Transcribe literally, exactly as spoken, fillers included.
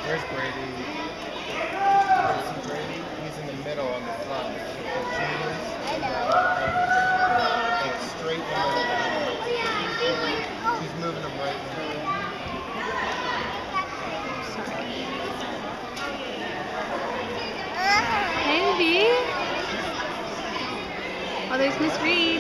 Where's Brady? Where's Brady? He's in the middle on the front. The juniors. I know. Like straight in the middle. He's moving them right in the middle. Hey, V. Oh, there's Miss Reed.